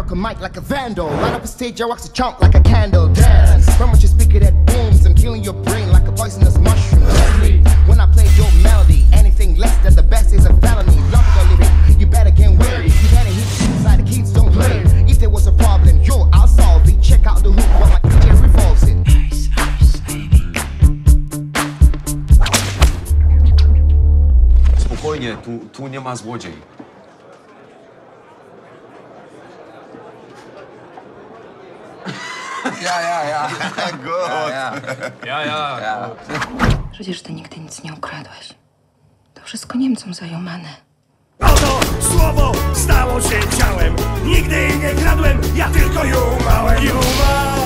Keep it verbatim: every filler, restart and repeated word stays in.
rock a mic like a vandal. Light up a stage, I wax a chump like a candle. Dance from what you speaker that booms. I'm killing your brain like a poisonous mushroom. When I play your melody, anything less than the best is a felony. Love the lyric, you better get weary. You better hit the inside, the kids don't play. If there was a problem, yo, I'll solve it. Check out the hook while my D J revolves it. Spokojnie, tu, tu nie ma złodziei. Ja, ja, ja. Good. Ja, ja. ja. Przecież ty nigdy nic nie ukradłeś. To wszystko Niemcom zajomane. Oto słowo stało się ciałem. Nigdy nie kradłem, ja tylko jumałem. Yuma!